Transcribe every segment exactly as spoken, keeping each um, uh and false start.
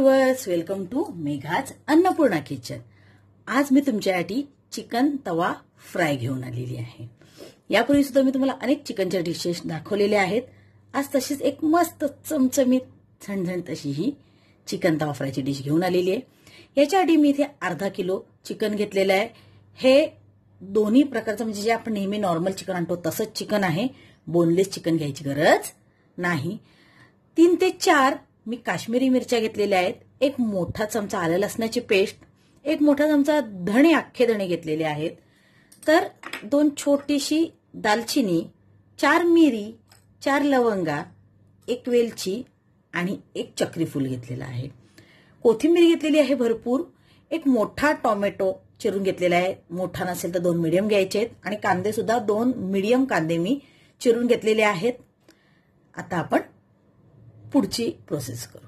Viewers, welcome to Megha's Annapurna kitchen. आज मी तुमच्यासाठी चिकन तवा फ्राय घेऊन आलेली आहे। यापूर्वी सुद्धा मी तुम्हाला अनेक चिकनच्या डिशेस दाखवलेल्या आहेत। आज तशीच एक मस्त चमचमीत झणझणीत अशी ही चिकन तवा फ्रायची डिश घेऊन आलेली आहे। याच्यासाठी मी इथे अर्धा किलो चिकन घेतलेलं आहे। हे दोन्ही प्रकारचं म्हणजे जे आपण नेहमी नॉर्मल चिकन आणतो तसंच चिकन आहे, बोनलेस चिकन घ्यायची गरज नाही। तीन ते चार मी काश्मीरी मिरच्या घेतलेल्या आहेत, एक मोठा चमचा आलं लसणाची पेस्ट, एक मोठा चमचा धणे अख्खे धणे घेतलेले आहेत, तर दोन छोटीशी दालचिनी, चार मिरी, चार लवंगा, एक वेलची आणि एक चक्री फूल घेतलेला आहे। कोथिंबीर घेतलेली आहे भरपूर, एक मोठा टोमॅटो चिरून घेतलेला आहे, मोठा नसेल तर दोन मीडियम घ्यायचे आहेत आणि कांदे सुद्धा दोन मीडियम कांदे मी चिरून घेतलेले आहेत। आता आपण पुढची प्रोसेस करू।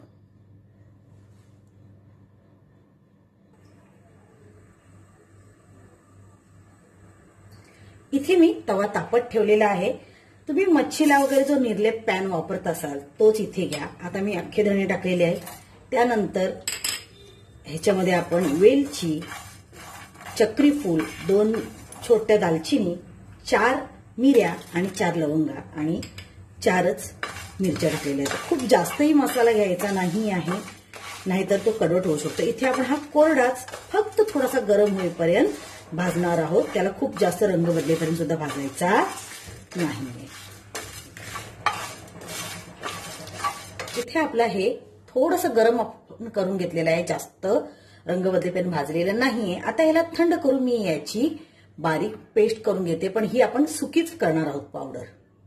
इथे मी तवा तापत ठेवलेला आहे। तुम्ही मच्छीला वगैरे जो निर्लेप पॅन वापरत असाल तोच इथे घ्या। आता मी अख्खे धणे टाकलेले आहेत, त्यानंतर ह्याच्यामध्ये आपण वेलची, चक्री फूल, दोन छोट्या दालचिनी, चार मिऱ्या आणि चार लवंगा आणि चारच मिरच्या टाकलेल्या आहेत। खूप जास्तही मसाला घ्यायचा नाही आहे, नाहीतर तो कडवट होऊ शकतो। इथे आपण हा कोरडाच फक्त थोडासा गरम होईपर्यंत भाजणार आहोत, त्याला खूप जास्त रंग बदलेपर्यंत सुद्धा भाजायचा नाही। इथे आपला हे थोडंसं गरम आपण करून घेतलेलं आहे, जास्त रंग बदलेपर्यंत भाजलेलं नाहीये। आता याला थंड करून मी याची बारीक पेस्ट करून घेते, पण ही आपण सुकीच करणार आहोत पावडर।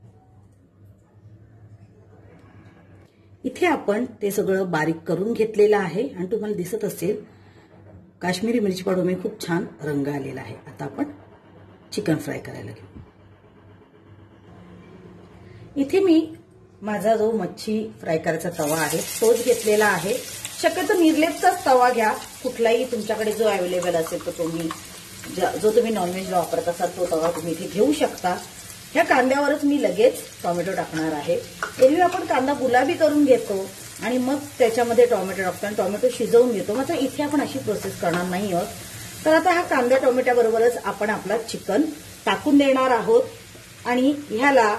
इथे आपण ते सगळं बारीक करून घेतलेलं आहे आणि तुम्हाला दिसत असेल काश्मीरी मिरची पावडर मी खूप छान रंग आलेला आहे। आता आपण चिकन फ्राय करायला घेऊ। इथे मी माझा जो मच्छी फ्राय करायचा तवा आहे तोच घेतलेला आहे। शक्यतो निर्लेपचाच तवा घ्या, कुठलाही तुमच्याकडे जो अवेलेबल असेल तो तुम्ही जो तुम्ही नॉनव्हेज वापरत असाल तो तवा तुम्ही इथे घेऊ शकता। ह्या कांद्यावरच मी लगेच टोमॅटो टाकणार आहे। एरवी आपण कांदा गुलाबी करून घेतो आणि मग त्याच्यामध्ये टोमॅटो टाकतो आणि टोमॅटो शिजवून घेतो, मात्र इथे आपण अशी प्रोसेस करणार नाही आहोत। तर आता हा कांदा टोमॅटोबरोबरच आपण आपला चिकन टाकून देणार आहोत आणि ह्याला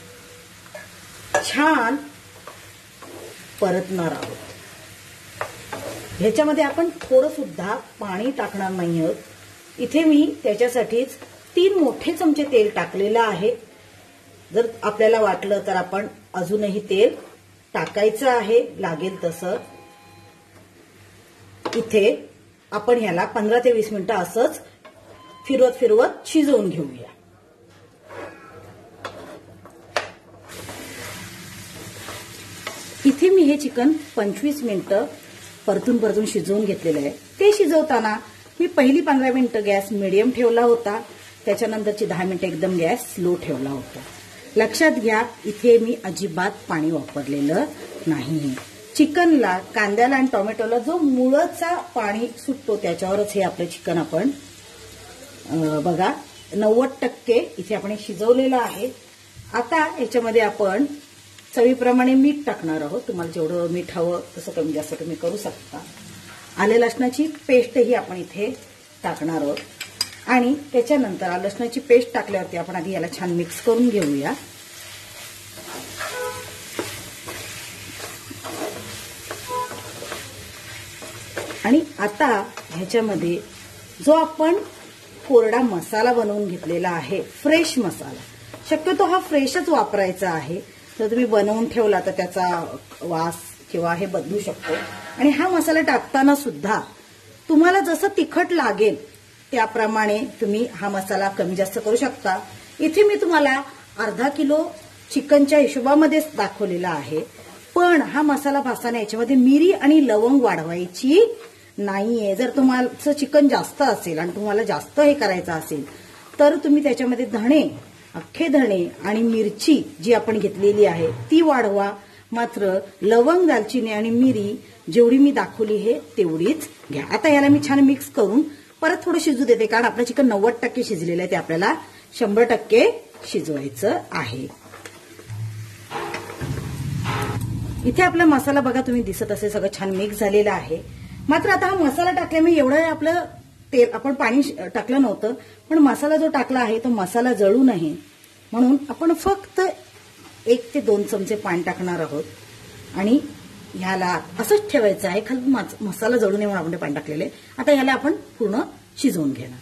छान परतणार आहोत। ह्याच्यामध्ये आपण थोडं सुद्धा पाणी टाकणार नाही आहोत। इथे मी त्याच्यासाठीच तीन मोठे चमचे तेल टाकलेलं आहे। जर आपल्याला वाटलं तर आपण अजूनही तेल टाकायचं आहे, लागेल तसं। इथे आपण ह्याला पंधरा ते वीस मिनिटं असंच फिरवत फिरवत शिजवून घेऊया। इथे मी हे चिकन पंचवीस मिनिटं परतून परतून शिजवून घेतलेलं आहे। ते शिजवताना मी पहिली पंधरा मिनिटं गॅस मिडियम ठेवला होता, त्याच्यानंतरची दहा मिनिटं एकदम गॅस स्लो ठेवला होता। लक्षात घ्या, इथे मी अजिबात पाणी वापरलेलं नाही। चिकनला, कांद्याला आणि टोमॅटोला जो मुळचा पाणी सुटतो त्याच्यावरच हे आपलं चिकन आपण बघा नव्वद टक्के इथे आपण शिजवलेलं आहे। आता याच्यामध्ये आपण चवीप्रमाणे मीठ टाकणार आहोत। तुम्हाला जेवढं मीठ हवं तसं कमी जास्त तुम्ही करू शकता। आले लसणाची पेस्टही आपण इथे टाकणार आहोत आणि त्याच्यानंतर आलं लसणाची पेस्ट टाकल्यावरती आपण आधी याला छान मिक्स करून घेऊया। आणि आता ह्याच्यामध्ये जो आपण कोरडा मसाला बनवून घेतलेला आहे, फ्रेश मसाला, शक्यतो हा फ्रेशच वापरायचा आहे। जर तुम्ही बनवून ठेवला तर त्याचा वास किंवा हे बदलू शकतो। आणि हा मसाला टाकताना सुद्धा तुम्हाला जसं तिखट लागेल त्याप्रमाणे तुम्ही हा मसाला कमी जास्त करू शकता। इथे मी तुम्हाला अर्धा किलो चिकनच्या हिशोबामध्येच दाखवलेला आहे, पण हा मसाला भाजताना याच्यामध्ये मिरी आणि लवंग वाढवायची नाहीये। जर तुम्हाला चिकन जास्त असेल आणि तुम्हाला जास्त हे करायचं असेल तर तुम्ही त्याच्यामध्ये धणे, अख्खे धणे आणि मिरची जी आपण घेतलेली आहे ती वाढवा, मात्र लवंग, दालचिनी आणि मिरी जेवढी मी दाखवली आहे तेवढीच घ्या। आता याला मी छान मिक्स करून परत थोडं शिजू देते, कारण आपलं चिकन नव्वद टक्के शिजलेलं आहे, ते आपल्याला शंभर टक्के शिजवायचं आहे। इथे आपला मसाला बघा तुम्ही दिसत असेल सगळं छान मिक्स झालेला आहे. मात्र आता हा मसाला टाकल्यामुळे एवढं आपलं तेल आपण पाणी टाकलं नव्हतं, पण मसाला जो टाकला आहे तो मसाला जळू नये म्हणून आपण फक्त एक ते दोन चमचे पाणी टाकणार आहोत आणि ह्याला असंच ठेवायचं आहे. खाली मसाला जळू नये म्हणून आपण पाणी टाकलेले. आता ह्याला आपण पूर्ण शिजवून घेणार.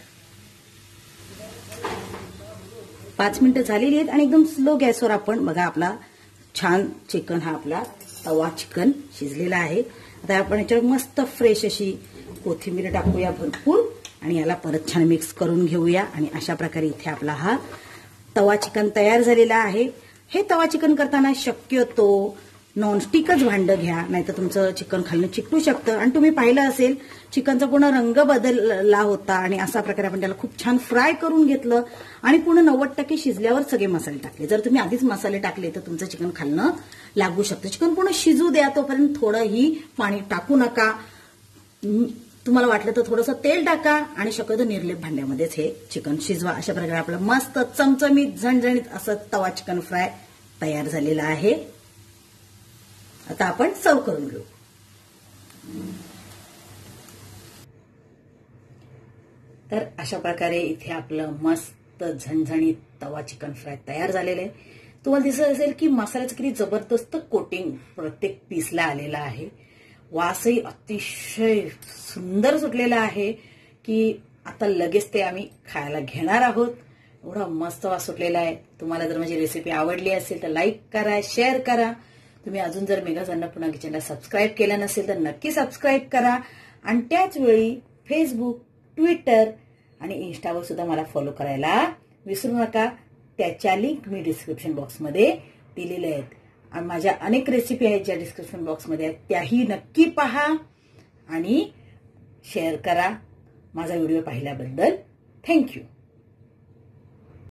पाच मिनिटं झालेली आहेत आणि एकदम स्लो गॅसवर आपण बघा आपला छान चिकन हा आपला तवा चिकन शिजलेला आहे. आता आपण याच्यावर मस्त फ्रेश अशी कोथिंबीर टाकूया भरपूर आणि याला परत छान मिक्स करून घेऊया. आणि अशा प्रकारे इथे आपला हा तवा चिकन तयार झालेला आहे. हे तवा चिकन करताना शक्यतो नॉनस्टिकच भांडं घ्या, नाहीतर तुमचं चिकन खालनं चिकटू शकतं. आणि तुम्ही पाहिलं असेल चिकनचा पूर्ण रंग बदलला होता आणि अशा प्रकारे आपण त्याला खूप छान फ्राय करून घेतलं आणि पूर्ण नव्वद टक्के शिजल्यावर सगळे मसाले टाकले. जर तुम्ही आधीच मसाले टाकले तर तुमचं चिकन खालनं लागू शकतं. चिकन पूर्ण शिजू द्या, तोपर्यंत थोडंही पाणी टाकू नका. तुम्हाला वाटलं तर थोडंसं तेल टाका आणि शक्यतो निर्लेप भांड्यामध्येच हे चिकन शिजवा. अशा प्रकारे आपलं मस्त चमचमीत झणझणीत असं तवा चिकन फ्राय तयार झालेला आहे. आता आपण सर्व करून घेऊ. तर अशा प्रकारे इथे आपलं मस्त झणझणीत तवा चिकन फ्राय तयार झालेलं आहे. तुम्हाला दिसत असेल की मसाल्याचं किती जबरदस्त कोटिंग प्रत्येक पीसला आलेला आहे. वासही अतिशय सुंदर सुटलेला आहे की आता लगेच ते आम्ही खायला घेणार आहोत. एवढा मस्त वास सुटलेला आहे. तुम्हाला जर माझी रेसिपी आवडली असेल तर लाईक करा, शेअर करा. तुम्ही अजून जर मेघाज अन्नपूर्णा किचनला सबस्क्राईब केलं नसेल तर नक्की सबस्क्राईब करा. आणि त्याच वेळी फेसबुक, ट्विटर आणि इन्स्टावर सुद्धा मला फॉलो करायला विसरू नका. त्याच्या लिंक मी डिस्क्रिप्शन बॉक्समध्ये दिलेल्या आहेत. आणि माझ्या अनेक रेसिपी आहेत ज्या डिस्क्रिप्शन बॉक्समध्ये आहेत, त्याही नक्की पहा आणि शेअर करा. माझा व्हिडिओ पाहिल्याबद्दल थँक्यू.